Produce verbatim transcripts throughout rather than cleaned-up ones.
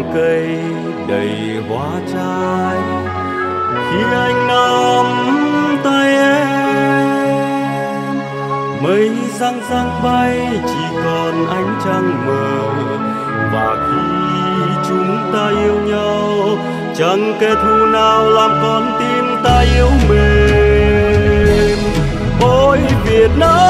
cây đầy hoa trái. Khi anh nắm tay em, mây răng răng bay chỉ còn ánh trăng mờ. Và khi chúng ta yêu nhau, chẳng kẻ thù nào làm con tim ta yếu mềm. Ôi Việt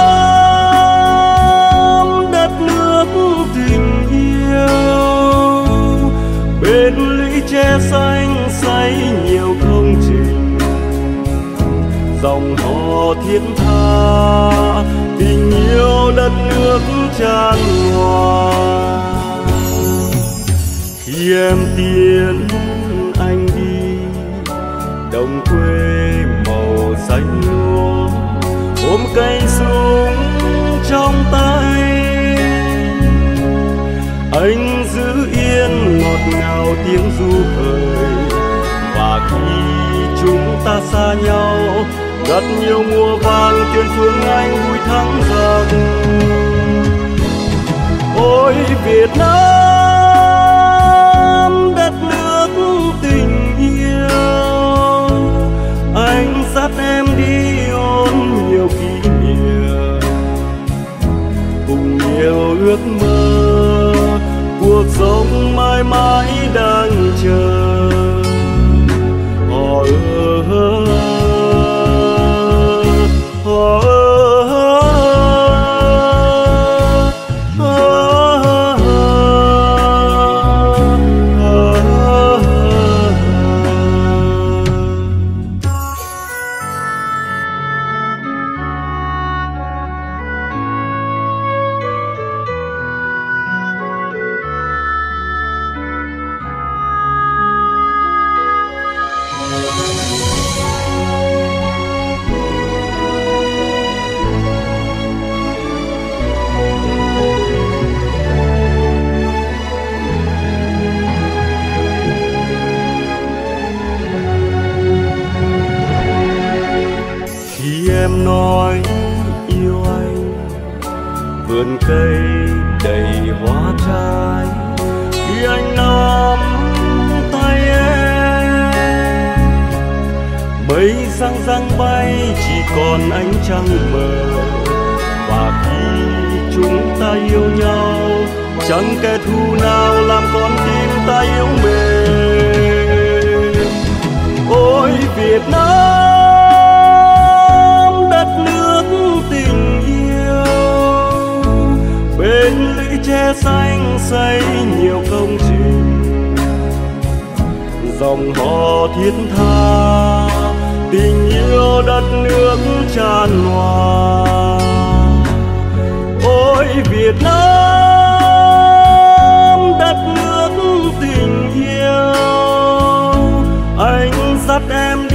Nam, đất nước tình yêu, bên lũy tre xanh xây nhiều công trình, dòng hò thiết tha tình yêu đất nước tràn hòa. Khi em tiến anh đi, đồng quê màu xanh lúa, ôm cây súng trong tay, anh giữ yên ngọt ngào tiếng ru hời. Và khi chúng ta xa nhau, rất nhiều mùa vàng trên phương anh vui thắng rằng: ôi Việt Nam, đất nước tình yêu, anh dắt em đi ôn nhiều kỷ niệm, cùng nhiều ước mơ, cuộc sống mãi mãi đang chờ. Họ ơi, họ ơi, em nói yêu anh, vườn cây đầy hoa trái. Khi anh nắm tay em, mây răng răng bay chỉ còn ánh trăng mờ. Và khi chúng ta yêu nhau, chẳng kẻ thù nào làm con tim ta yếu mềm. Ôi Việt Nam, đất nước tình yêu, bên lũy tre xanh xây nhiều công trình, dòng hò thiết tha tình yêu đất nước tràn hòa. Ôi Việt Nam, đất nước tình yêu, anh dắt em đi